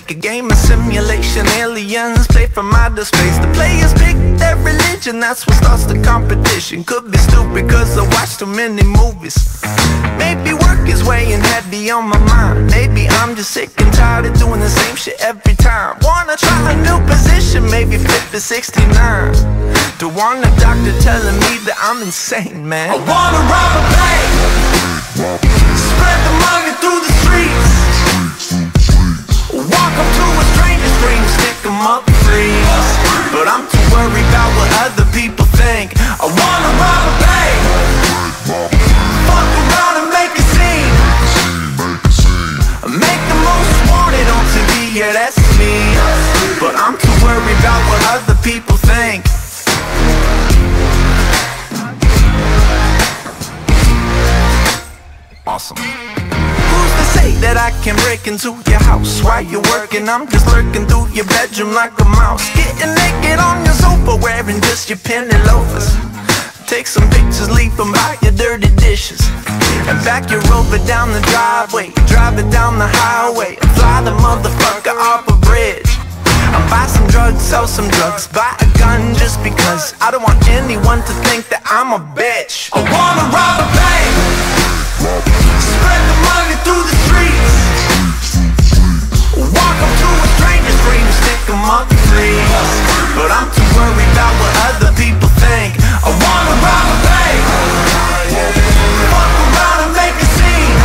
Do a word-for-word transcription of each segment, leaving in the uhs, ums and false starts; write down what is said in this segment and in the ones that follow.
fake, a game of simulation. Aliens play from outer space. The players pick their religion, that's what starts the competition. Could be stupid cause I watch too many movies. Maybe work is weighing heavy on my mind. Maybe I'm just sick and tired of doing the same shit every time. Wanna try a new position, maybe flip to sixty-nine. Don't want a doctor telling me that I'm insane, man. I wanna rob a bank, spread the money through the streets, walk up to a stranger's dream, stick 'em up freeze. But I'm too worried about what other people think. I wanna rob a bank, fuck around and make a scene, make the most wanted on T V, yeah that's me. But I'm too worried about what other people think. Awesome. Who's to say that I can break into your house while you're working? I'm just lurking through your bedroom like a mouse, getting naked on your sofa, wearing just your penny loafers. Take some pictures, leave them by your dirty dishes, and back your Rover down the driveway, drive it down the highway, and fly the motherfucker off a bridge. I'll buy some drugs, sell some drugs, buy a gun just because I don't want anyone to think that I'm a bitch. I wanna rob a bank, spread the money through the streets, walk up to a stranger's dream, stick 'em up freeze. But I'm too worried about what other people think. I wanna rob a bank, fuck around and make a scene,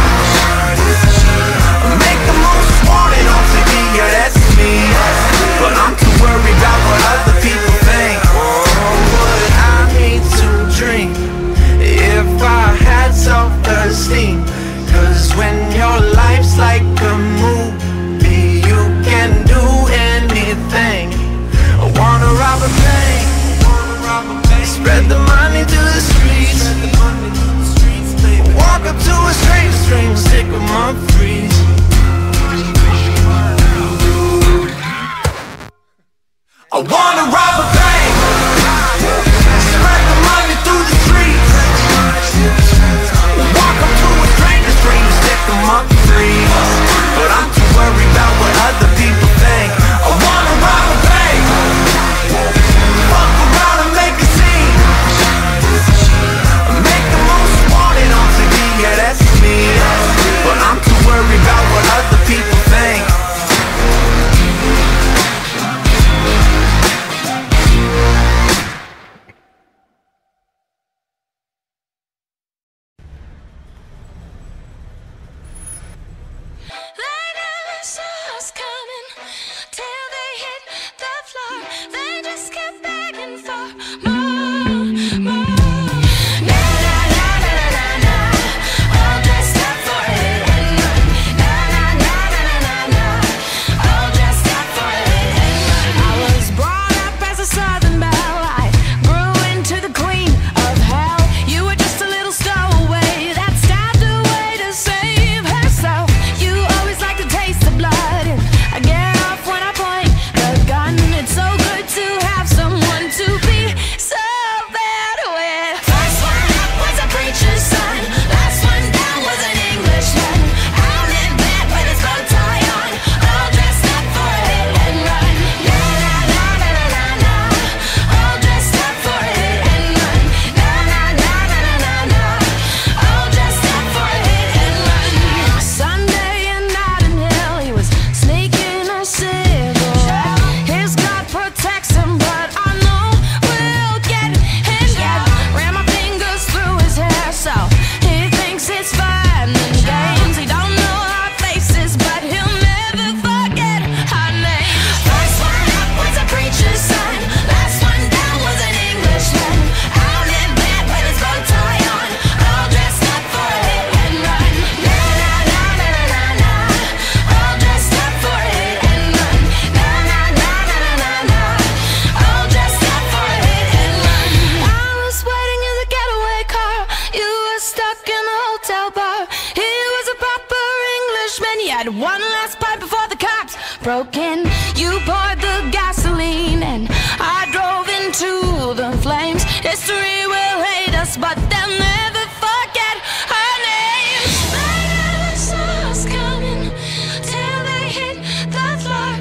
make the most wanted on T V, yeah that's me. But I'm too worried about what other people think. Oh, would I need to drink if I had self-esteem? Cause when your life's like a movie, you can do anything. I wanna rob a bank, spread the money to the streets, walk up to a stranger's dream, stick 'em up freeze. I wanna rob a bank, spread the money through the streets, walk up to a stranger's dream, stick 'em up freeze. But I'm too worried about what other people think. I wanna rob a bank, fuck around and make a scene, make the most wanted on T V, yeah that's me. But I'm too worried about what other people think. One last pipe before the cops broke in. You poured the gasoline and I drove into the flames. History will hate us, but they'll never forget our names. They never saw us coming till they hit the floor.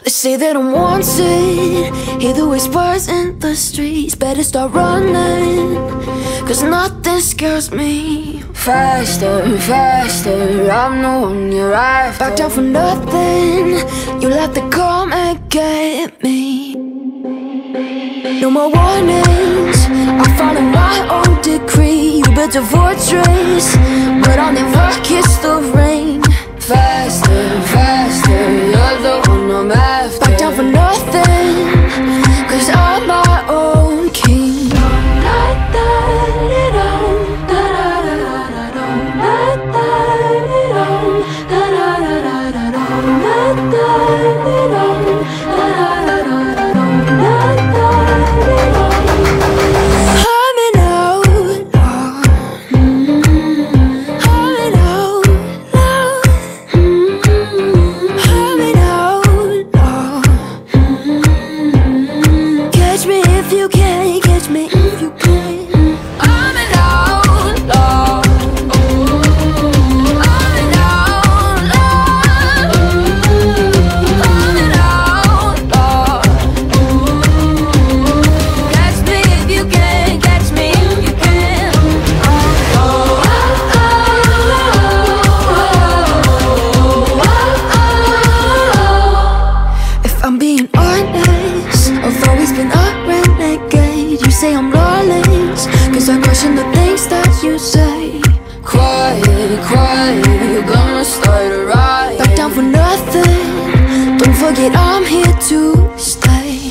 They say that I'm wanted, hear the whispers in the streets. Better start running, cause nothing scares me. Faster, faster, I'm the one you're after. Back down for nothing, you'll have to come and get me. No more warnings, I'm following my own decree. You built a fortress, but I'll never kiss the rain. Faster, faster, you're the one I'm after. Back down for nothing, cause I'm my own king. I'm here to stay.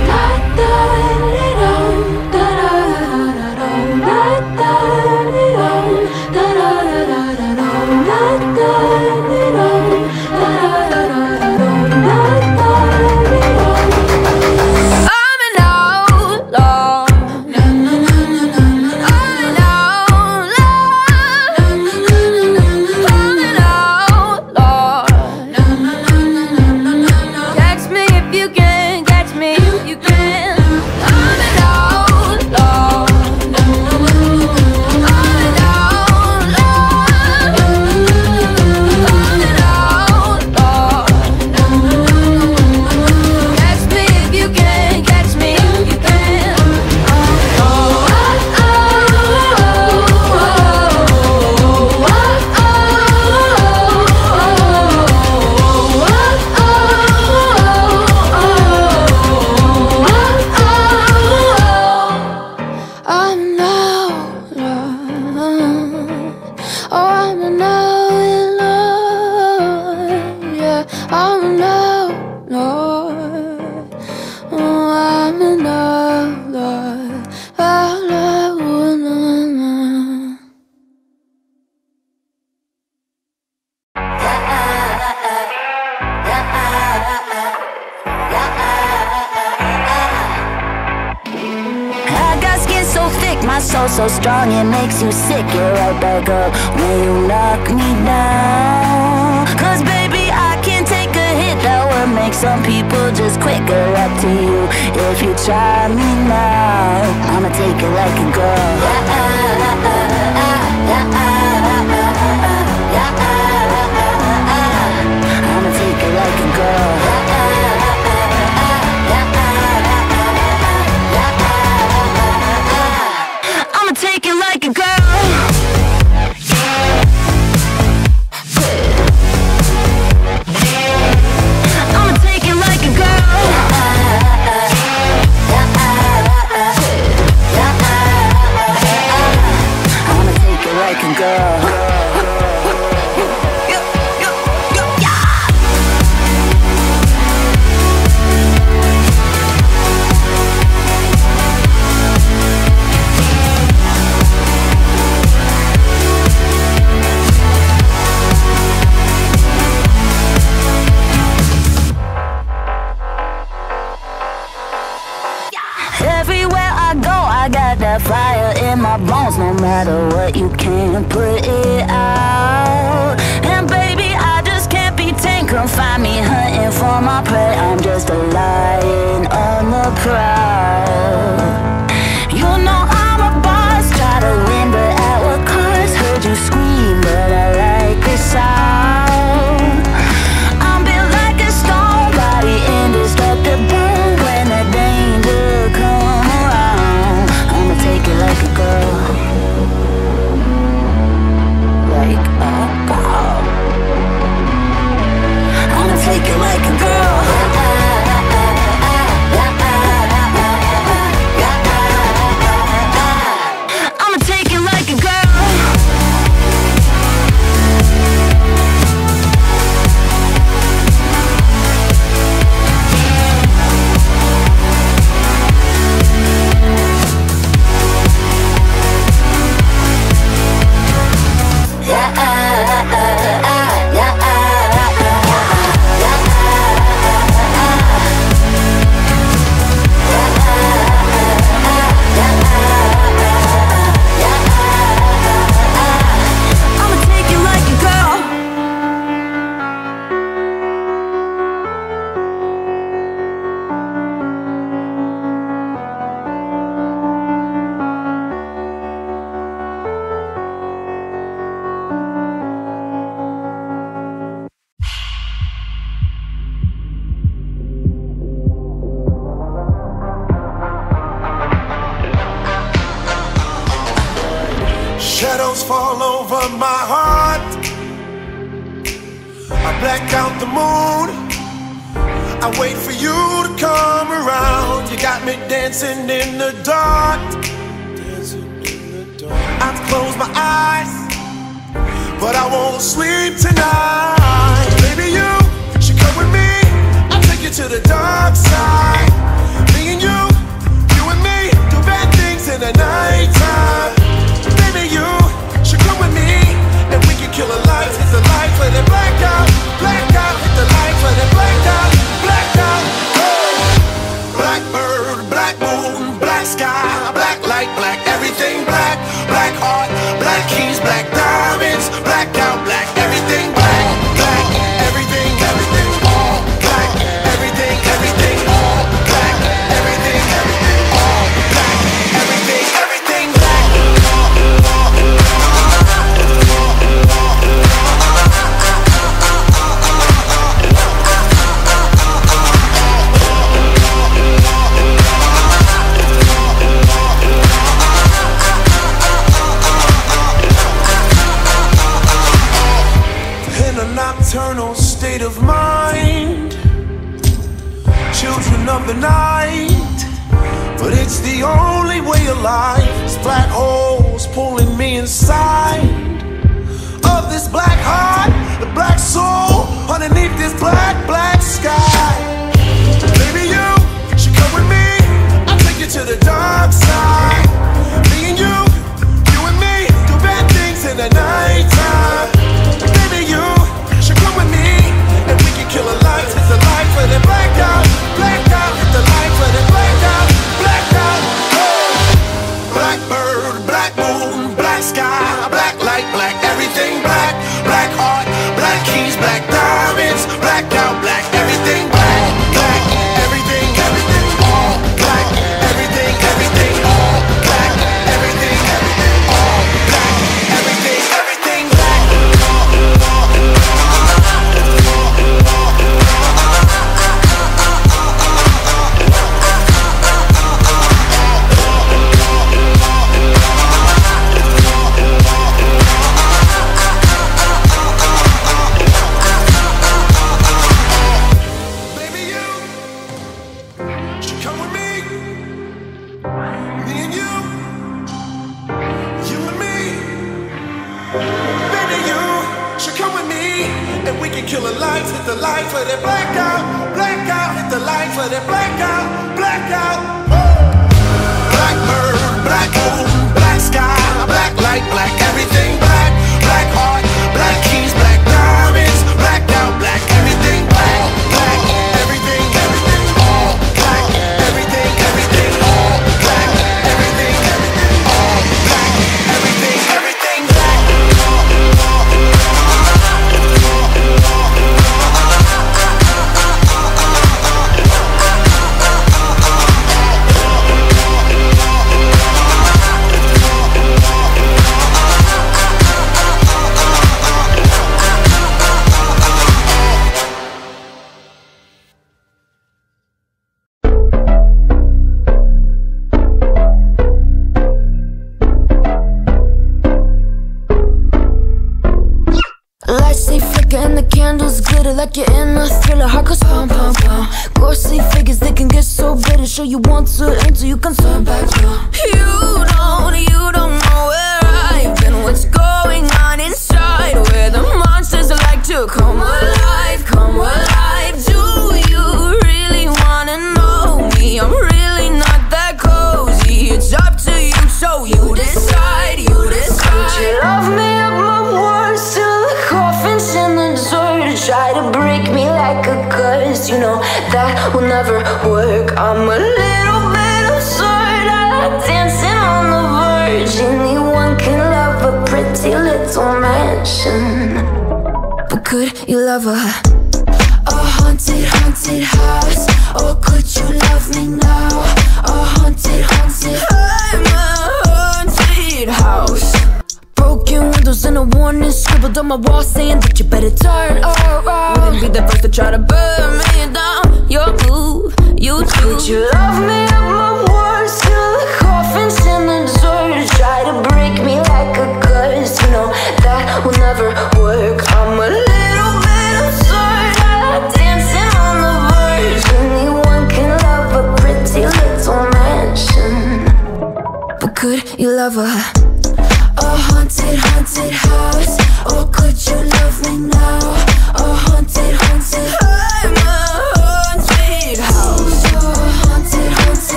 So strong it makes you sick. You're right back up when you knock me down. Cause baby, I can take a hit that would make some people just quicker. Up to you if you try me now. I'ma take it like a girl. I'ma take it like a girl. Take it like a girl. I'ma take it like a girl. I'ma take it like a girl. Fire in my bones, no matter what, you can't put it out. And baby, I just can't be tamed. Come find me hunting for my prey. I'm just a lion on the prowl. You know I'm a boss, try to win, but at what cost? Heard you scream, but I like the sound. I'm built like a stone body in Shadows fall over my heart. I black out the moon. I wait for you to come around. You got me dancing in the dark. I close my eyes, but I won't sleep tonight. Baby, you should come with me. I'll take you to the dark side. Me and you, you and me, do bad things in the nighttime. Baby, you should come with me, and we can kill the lights, hit the lights, let it black out, black out, hit the lights, let it black out, black out. Blackbird, black moon, black sky, black light, black everything, black, black heart, black keys, black diamonds, black out, black everything, black, black everything, everything, all black, everything, everything, all black, everything, everything, all black, everything, everything, black. In a nocturnal state of mind, children of the night, but it's the only way of life. It's black holes pulling me inside of this black heart, the black soul underneath this black, black sky. Baby, you should come with me. I'll take you to the dark side. Me and you, you and me, do bad things in the nighttime. Baby, you should come with me, and we can kill the lights, hit the lights, let it black out, black out, hit the lights, let it black out, black out. Blackbird, black moon, black sky, black light, black everything, black, black heart, black keys, black diamonds, black out, black everything, black, black everything, everything, all black, everything, everything, all black, everything, everything, all black, everything, everything, black. Baby, you should come with me. Me and you, you and me. Baby, you should come with me, and we can kill the lights, hit the lights, let it black out, black out, hit the lights, let it black out, black out. Blackbird, black moon, black sky, black light, black everything, black, black heart, black keys, black diamonds, black out, black everything, black, black everything, everything, all black, everything, everything, all black, everything, everything, all black, everything, everything, black. Lights they flicker and the candles glitter like you're in a thriller. Heart goes pum pum pum. Ghostly figures, they can get so bitter. Show you want to until you can turn back down. You don't, you don't know where I've been. What's going on inside? Where the monsters like to come alive, come alive. Do you really wanna know me? I'm really not that cozy. It's up to you, so you decide, you decide. Would you love me up my words till the coffin's in the dirt? Try to break me like a curse, you know that will never work. I'm a little bit absurd. I like dancing on the verge. Anyone can love a pretty little mansion, but could you love a a haunted, haunted house? Or could you love me now? A haunted, haunted. I'm a haunted house. Broken windows and a warning scribbled on my wall saying that you better turn around. Wouldn't be the first to try to burn me down. Your move, you do. Would you love me up my words till the coffin's in the dirt? Try to break me like a curse.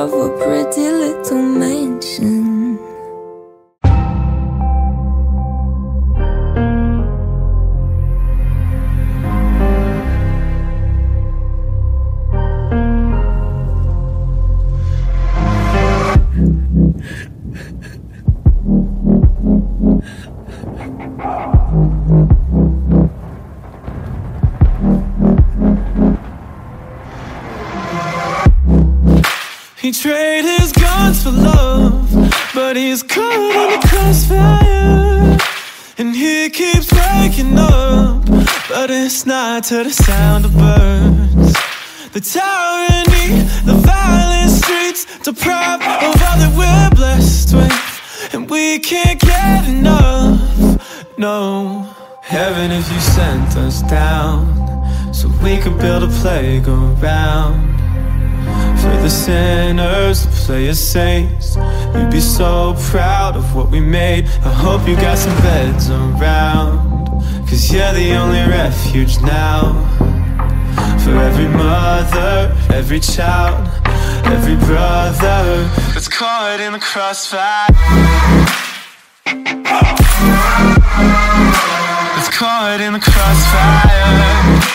of a pretty little mansion. He traded his guns for love, but he's caught in the crossfire. And he keeps waking up, but it's not to the sound of birds. The tyranny, the violent streets, deprived of all that we're blessed with, and we can't get enough, no. Heaven, if you sent us down, so we could build a playground for the sinners to play as saints. You'd be so proud of what we made. I hope you got some beds around, cause you're the only refuge now. For every mother, every child, every brother that's caught in the crossfire, that's caught in the crossfire.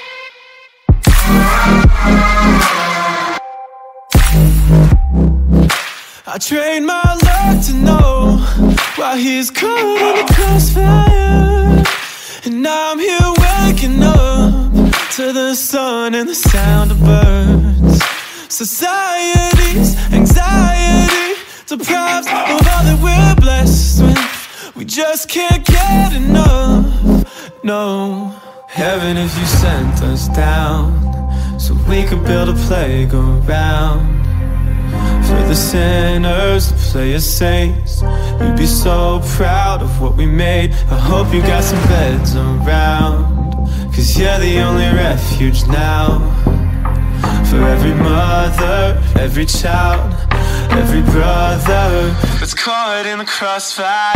I trained my luck to know why he's caught in the crossfire. And now I'm here waking up to the sun and the sound of birds. Society's anxiety deprives of all that we're blessed with. We just can't get enough, no. Heaven, if you sent us down, so we could build a playground for the sinners to play as saints. You'd be so proud of what we made. I hope you got some beds around, cause you're the only refuge now. For every mother, every child, every brother that's caught in the crossfire,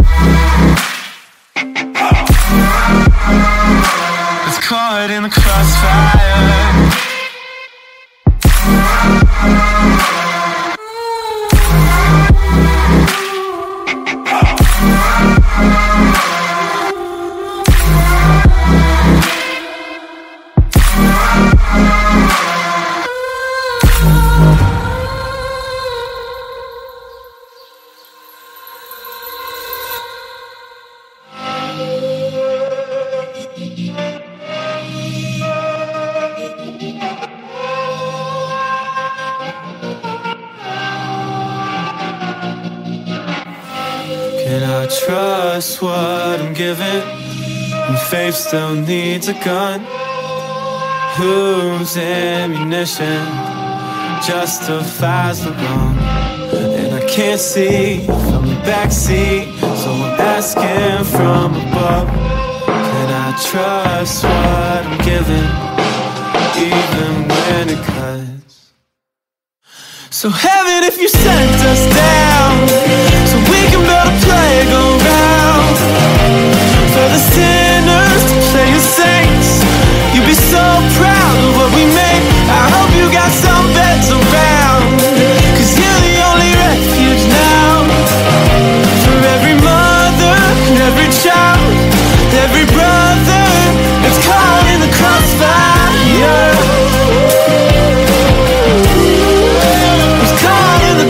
that's caught in the crossfire. Can I trust what I'm given when faith still needs a gun? Whose ammunition justifies the wrong? And I can't see from the backseat, so I'm asking from above. Can I trust what I'm given, even when it cuts? So heaven, if you sent us down, so we can build a playground for the sinners to play as saints. You'd be so proud of what we made. I hope you got some beds around, cause you're the only refuge now. For every mother, every child, every brother that's caught in the crossfire, was caught in the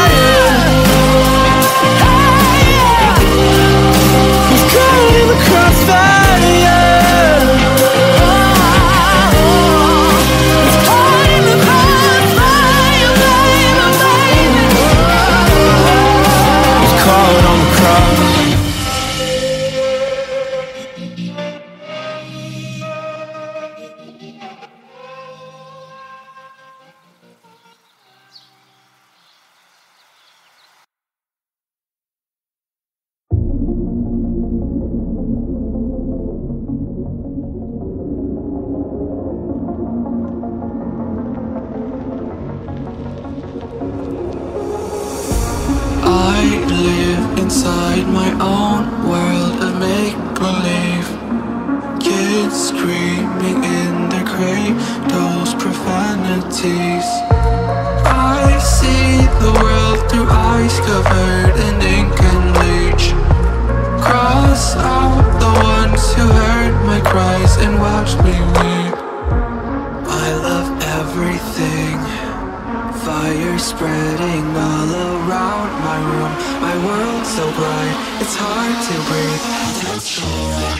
crossfire, was caught in the crossfire. spreading all around my room. My world's so bright, it's hard to breathe. That's so right.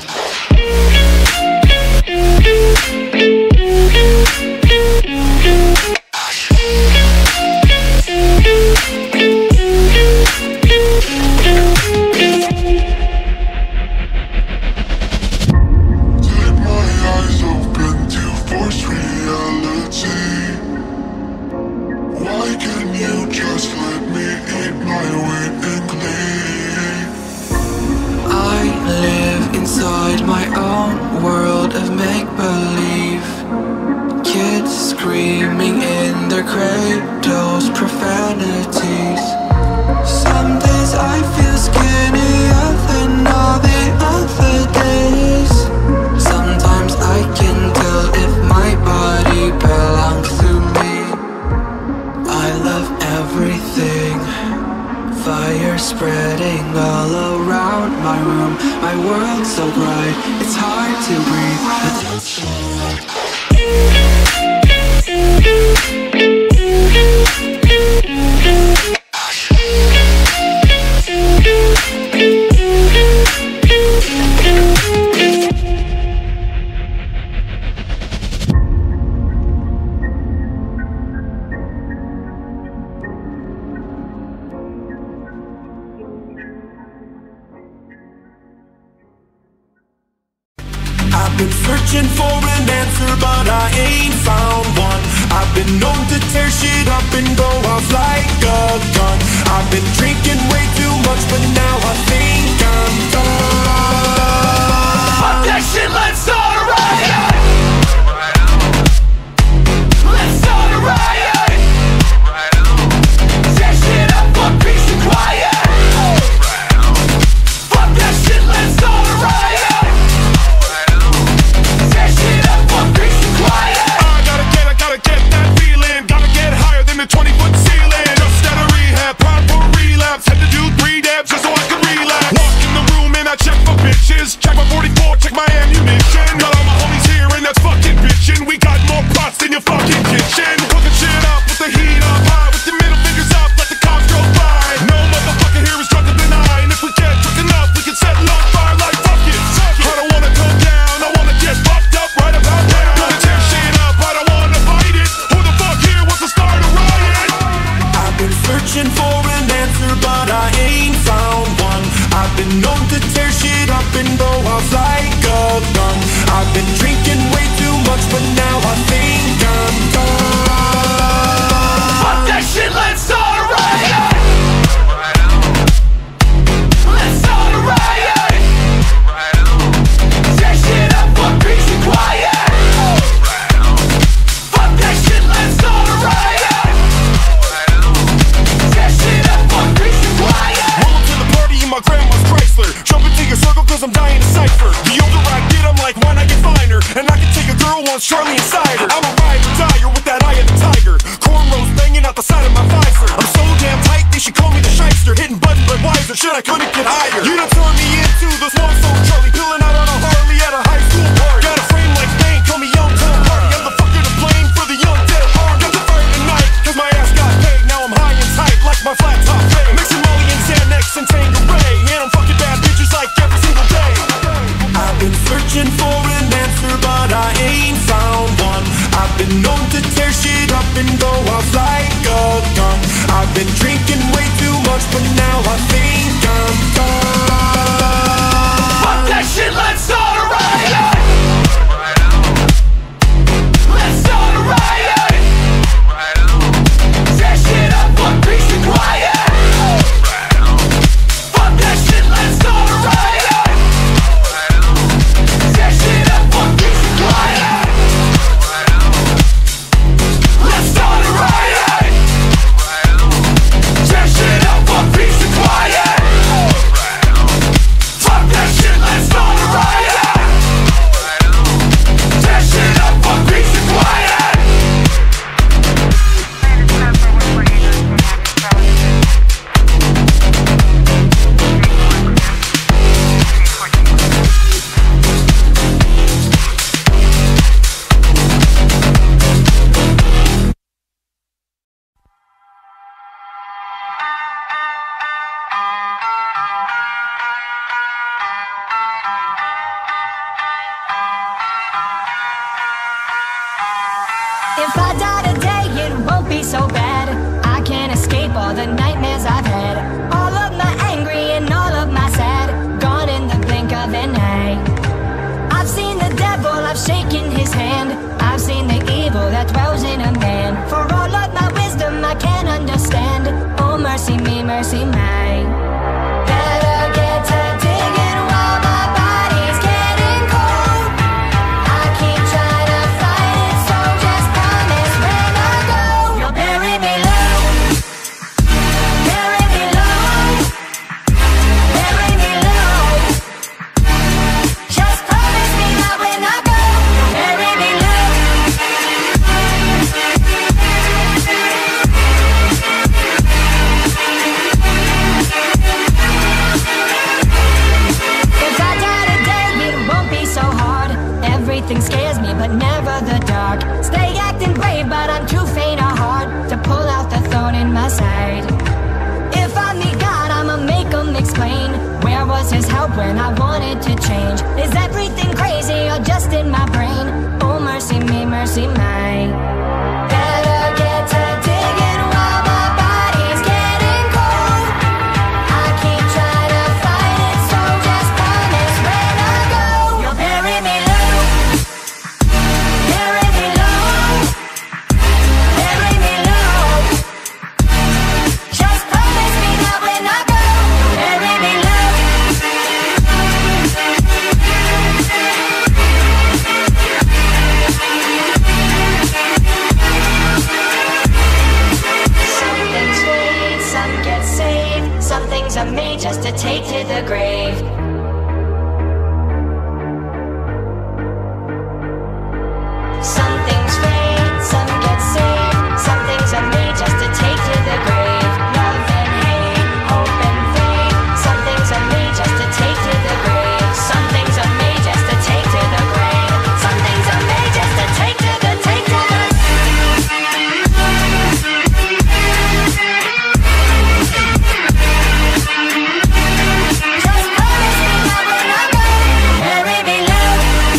Cradles, profanities. Some days I feel skinnier than all the other days. Sometimes I can tell if my body belongs to me. I love everything. Fire spreading all around my room. My world's so bright, it's hard to breathe, but that's alright. I've been searching for an answer, but I ain't found one. I've been known to tear shit up and go off like a gun. I've been drinking way too much, but now I think I'm done. Fuck that shit, let's start a riot. Let's start a riot. Tear shit up, fuck peace and quiet. Fuck that shit, let's start a riot. twenty foot ceiling, just out of rehab, prime for relapse. Had to do three dabs just so I could relax. Walk in the room and I check for bitches. Check my forty-four, check my ammunition. Got all my homies here and that's fucking bitchin'. We got more pots than your fucking kitchen. Cooking shit up with the heat up high, with the middle fingers up, let the cops go by. No motherfucker here is drunker than I, and if we get drunk enough, we can set it on fire like fuck it. I don't wanna come down, I wanna get fucked up right about now. Gonna tear shit up, I don't wanna fight it. Who the fuck here wants to start a riot? Searching for an answer, but I ain't found one. I've been known to tear shit up and go off like a gun. I've been drinking way too much, but now I think I'm done. Fuck that shit, let's start a riot. Let's start a riot. Tear shit up, fuck peace and quiet. Fuck that shit, let's start a riot. My grandma's Chrysler, jump into your circle cause I'm dying to cipher. The older I get, I'm like, why not get finer? And I can take a girl once Charlie inside her. I'm a ride or dyer with that eye of the tiger. Cornrows banging out the side of my visor. I'm so damn tight, they should call me the shyster. Hitting buttons like wiser, shit I couldn't get higher. You done turned me into the small soul Charlie, peeling out on a Harley at a high school party. Got a frame like Bane, call me Young Tom Hardy. I'm the fucker to blame for the Undead army. Got the fire tonight, cause my ass got paid. Now I'm high and tight like my flat top fade. Mixing Molly and Xanax and Tangeray. And I'm fucking bad bitches like every single day. I've been searching for an answer, but I ain't found one. I've been known to tear shit up and go off like a gun. I've been drinking way too much, but now I think I'm done. Fuck that shit, let's start a riot. Let's start a riot. Tear shit up, fuck peace and quiet. Let's start a riot. Tear shit up, fuck peace and quiet. If I die today, it won't be so bad. I can't escape all the nightmares I've had. All of my angry and all of my sad, gone in the blink of an eye. I've seen the devil, I've shaken his hand. I've seen the evil that dwells in a man. For all of my wisdom I can't understand. Oh mercy me, mercy my. Better get to digging while my body's getting cold. I keep trying to fight it, so just promise when I go, you'll bury me low. Bury me low. Bury me low. Just promise me that when I go, you'll bury me low. If I die today, it won't be so hard. Everything scares me, but never the dark. Stay acting brave, but I'm too faint of heart to pull out the thorn in my side. If I meet God, I'ma make him explain. Where was his help when I wanted to change? Is everything crazy or just in my brain? Oh mercy me, mercy my. Better get to digging while my body's getting cold. I keep trying to fight it, so just promise when I go, you'll bury me low. Bury me low. Bury me low. Just promise me that when I go, you'll bury me low. Some things fade, some get saved. Some things are made just to take to the grave. Some things fade, some get saved. Some things are made just to take to the grave. Love and hate, hope and faith. Some things are made just to take to the grave. Some things are made just to take to the grave. Some things are made just to take to the, take to the. Just promise me that when I go, bury me low.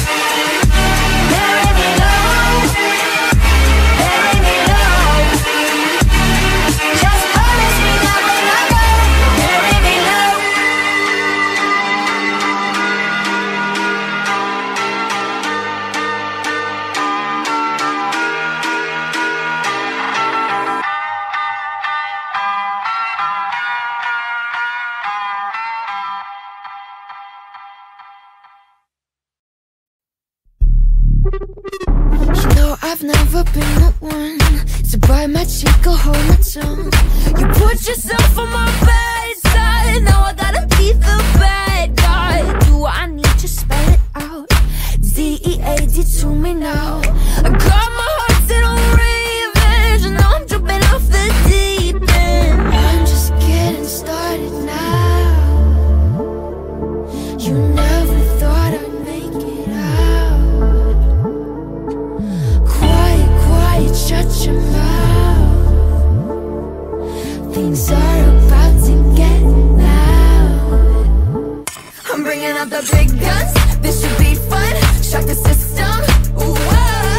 Bury me low. Bury me low. Just promise me that when I go, bury me low. You know I've never been the one to bite my cheek or hold my tongue. You put yourself on my bad side. Now I gotta be the bad guy. Do I need to spell it out? Z E A D to me now. I got my heart set on revenge, and now I'm jumping off the deep end. I'm just getting started now. You never thought I'd make it out. Quiet, quiet, shut your mouth. Things are about to get loud. I'm bringing out the big guns. This should be fun. Shock the system. Ooh, whoa.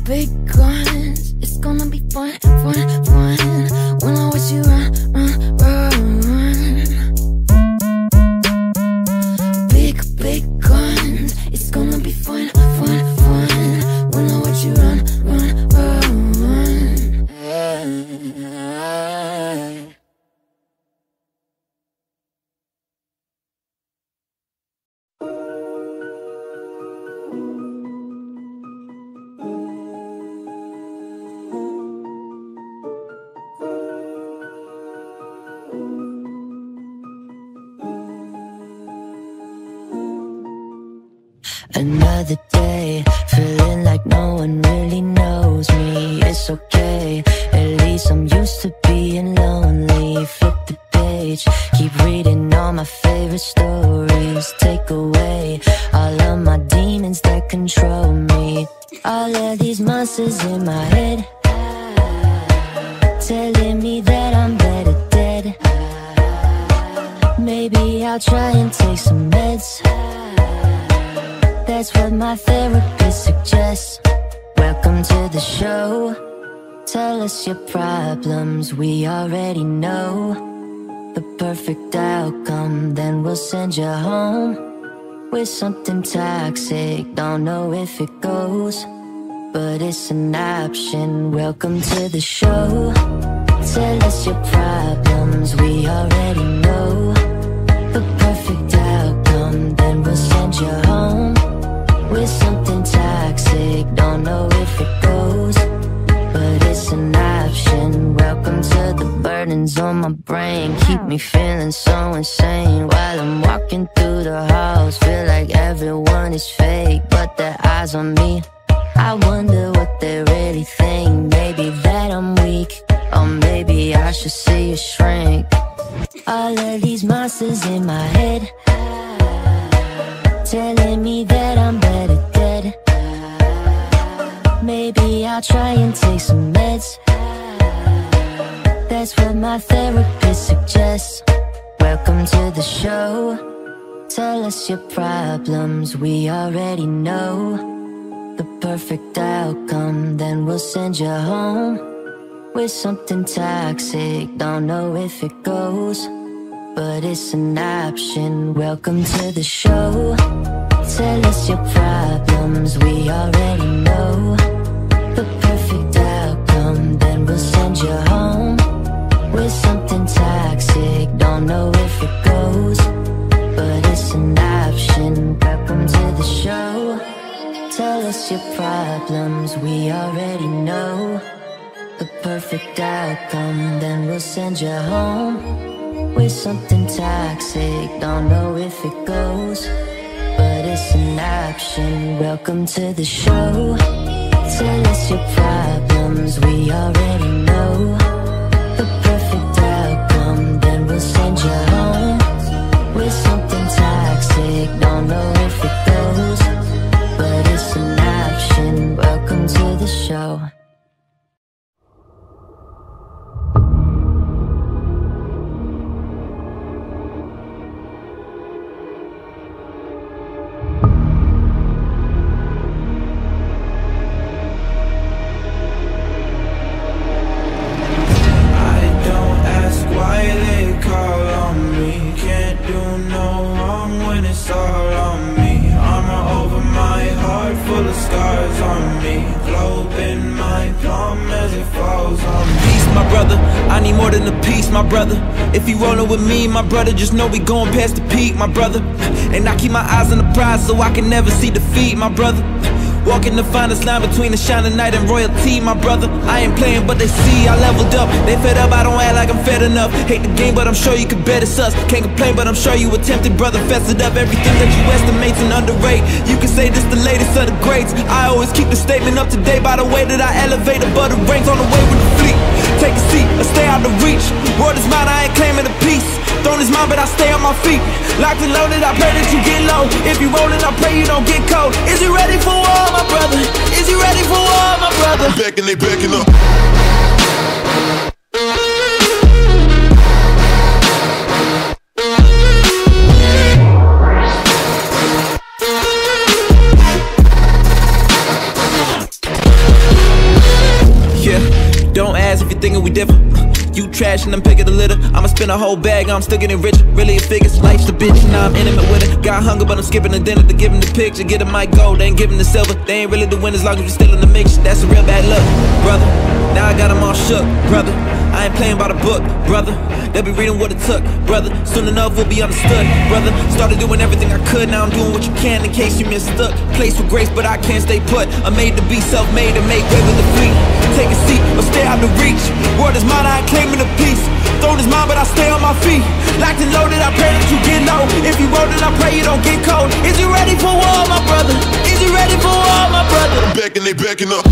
big guns. It's gonna be fun, fun, fun. When I watch you run, run, run. Big, big guns. It's gonna be fun, fun, fun. When I watch you run, run, run. Hey. Another day, feeling like no one really knows me. It's okay, at least I'm used to being lonely. Flip the page, keep reading all my favorite stories. Take away all of my demons that control me. All of these monsters in my head, telling me that I'm better dead. Maybe I'll try and take some meds. That's what my therapist suggests. Welcome to the show. Tell us your problems, we already know the perfect outcome, then we'll send you home with something toxic. Don't know if it goes, but it's an option. Welcome to the show. Tell us your problems, we already know the perfect outcome, then we'll send you home with something toxic. Don't know if it goes, but it's an option. Welcome to the burdens on my brain. Keep me feeling so insane while I'm walking through the halls. Feel like everyone is fake, but their eyes on me. I wonder what they really think. Maybe that I'm weak, or maybe I should see a shrink. All of these monsters in my head, telling me that I'm better dead. Maybe I'll try and take some meds. That's what my therapist suggests. Welcome to the show. Tell us your problems, we already know the perfect outcome, then we'll send you home with something toxic. Don't know if it goes, but it's an option. Welcome to the show. Tell us your problems, we already know the perfect outcome, then we'll send you home with something toxic. Don't know if it goes, but it's an option. Welcome to the show. Tell us your problems, we already know the perfect outcome, then we'll send you home with something toxic. Don't know if it goes, but it's an option. Welcome to the show. Tell us your problems, we already know the perfect outcome, then we'll send you home with something toxic. Don't know if it goes, but it's an option. Welcome to the show. My brother, if you rollin' with me, my brother, just know we going past the peak, my brother. And I keep my eyes on the prize so I can never see defeat, my brother. Walking the finest line between the shining night and royalty, my brother. I ain't playing but they see I leveled up. They fed up, I don't act like I'm fed enough. Hate the game but I'm sure you could bet it's us. Can't complain but I'm sure you attempted, brother. Fessed up everything that you estimate's and underrate. You can say this the latest of the greats. I always keep the statement up to date by the way that I elevate above the ranks on the way with the fleet. Take a seat or stay out of reach. Word is mine, I ain't claiming a piece. Throne is mine, but I stay on my feet. Locked and loaded, I pray that you get low. If you rollin', I pray you don't get cold. Is you ready for war, my brother? Is you ready for war, my brother? Back and they backing up. we different. You trash and I'm picking the litter. I'ma spend a whole bag, I'm still getting richer. Really it figures, life's the bitch, now I'm intimate with it. Got hunger but I'm skipping the dinner to give him the picture. Get him my gold, they ain't giving the silver. They ain't really the winners long as we still in the mix. That's a real bad luck, brother. Now I got them all shook, brother. I ain't playing by the book, brother. They'll be reading what it took, brother. Soon enough we'll be understood, brother. Started doing everything I could, now I'm doing what you can in case you mistook. Place with grace but I can't stay put. I'm made to be self-made and make way with the fleet. Take a seat or stay out of reach. Word is mine, I ain't claiming a piece. Throne is mine but I stay on my feet. Locked and loaded, I pray that you get low. If you rolled it, I pray you don't get cold. Is you ready for war, my brother? Is you ready for war, my brother? I'm backing, they backing up.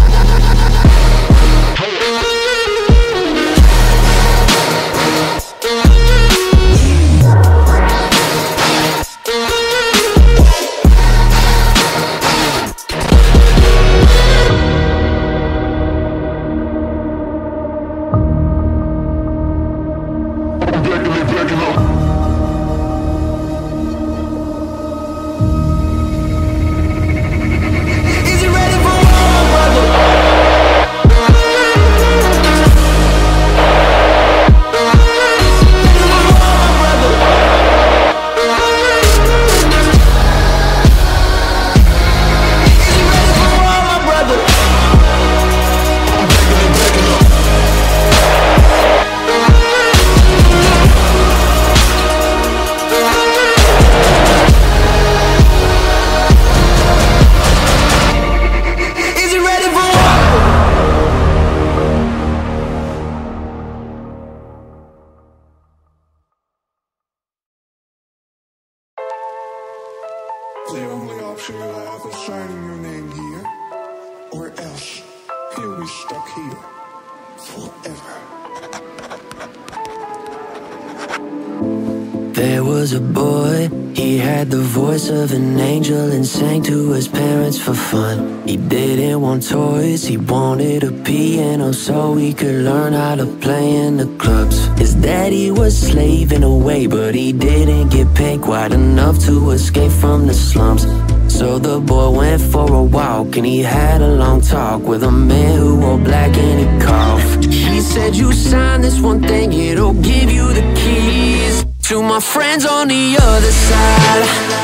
The only option you have is signing your name here, or else you'll be stuck here forever. There was a boy, he had the voice of an angel and sang to his parents for fun. He didn't want toys, he wanted a piano so he could learn how to play in the clubs. His daddy was slaving away, but he didn't get paid quite enough to escape from the slums. So the boy went for a walk and he had a long talk with a man who wore black and he coughed. He said, you sign this one thing, it'll give you the keys to my friends on the other side.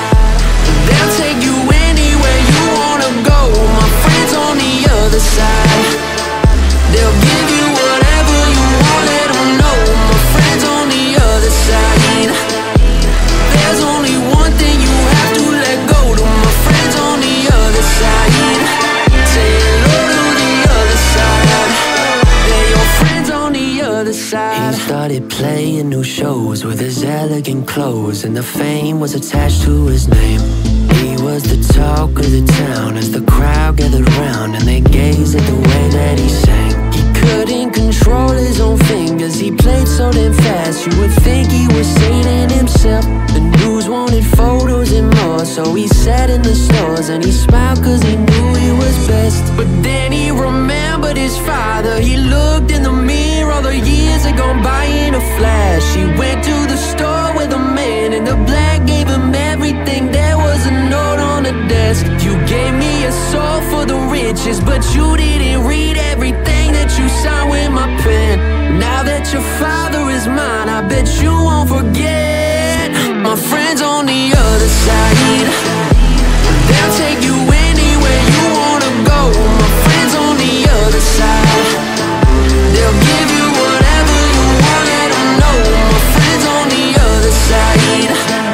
They'll take you anywhere you wanna go. My friends on the other side, they'll give you whatever you want, let them know. My friends on the other side, there's only one thing you have to let go. To my friends on the other side, say hello to the other side. They're your friends on the other side. He started playing new shows with his elegant clothes, and the fame was attached to his name. He was the talk of the town as the crowd gathered round and they gazed at the way that he sang. He couldn't control his own fingers, he played so damn fast you would think he was Satan himself. The news wanted photos and more, so he sat in the stores and he smiled cause he knew he was best. But then he remembered his father, he looked in the mirror, all the years had gone by in a flash. He went to the store with a man in the black, gave him everything. There was a note on the desk. You gave me a soul for the riches, but you didn't read everything that you signed with my pen. Now that your father is mine, I bet you won't forget. My friends on the other side, they'll take you anywhere you wanna go. My friends on the other side, they'll give you whatever you want, let them know. My friends on the other side,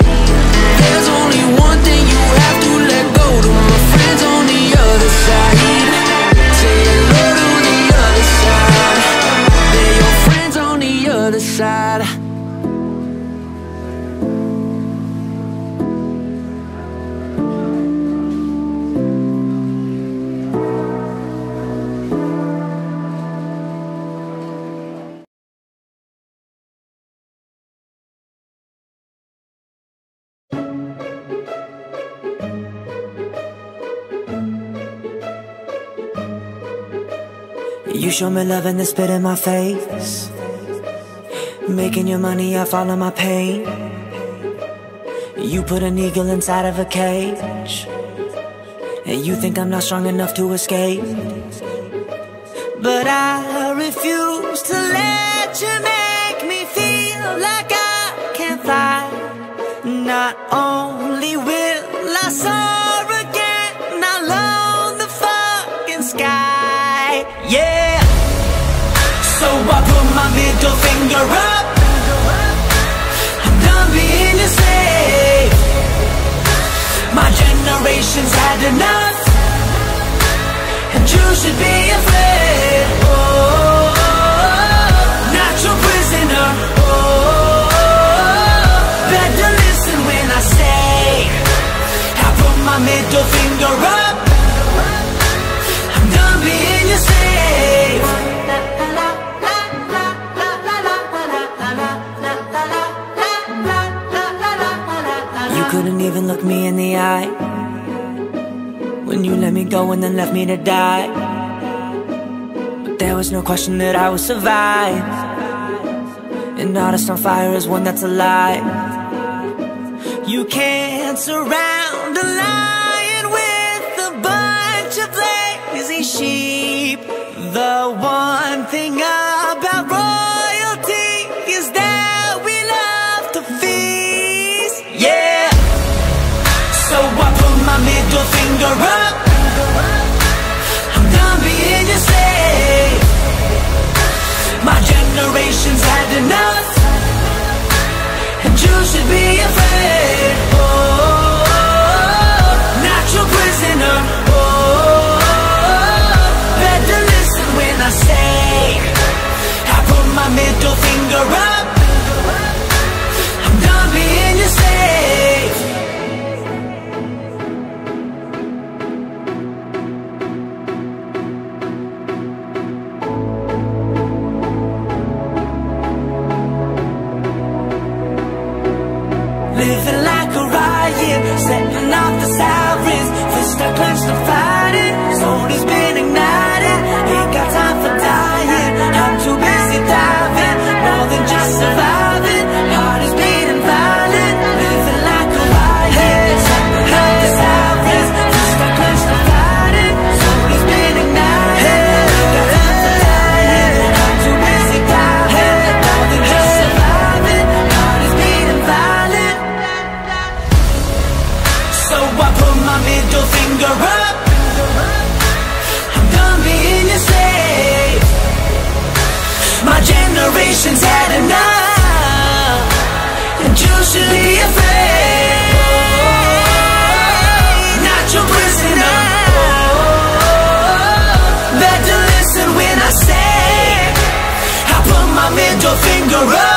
there's only one thing you have to let go. To my friends on the other side, say hello to the other side. They're your friends on the other side. You show me love and then spit in my face. Making your money, I follow my pain. You put an eagle inside of a cage, and you think I'm not strong enough to escape. But I refuse to let you make me feel like I can fly. Not only will I soar again, I'll own the fucking sky. Yeah. So I put my middle finger up. I'm done being your slave. My generation's had enough, and you should be afraid. Oh, oh, oh, not your prisoner. Oh, oh, oh, better listen when I say I put my middle finger up. I'm done being your slave. You couldn't even look me in the eye when you let me go and then left me to die. But there was no question that I would survive. An artist on fire is one that's alive. You can't surround a lion with a bunch of lazy sheep. The one thing about royalty is that we love to feast. Yeah. So I put my middle finger up. I'm done being your slave. My generation's had enough, and you should be afraid. Oh, oh, oh, not your prisoner. Oh, oh, oh, better listen when I say I put my middle finger up. I'm done being your slave. Living like a riot, setting off the sirens. Fist are clenched and fighting, soul has been ignited. Ain't got time for dying, I'm too busy diving. More than just surviving, heart is beating violent. Living like a riot, setting off the sirens. Fist are clenched and fighting, soul has been ignited. Ain't got time for dying, I'm too busy diving. More than just surviving, heart is beating violent. So I put my middle finger up. I'm done being your slave. My generation's had enough, and you should be afraid. Not your prisoner. Better listen when I say I put my middle finger up.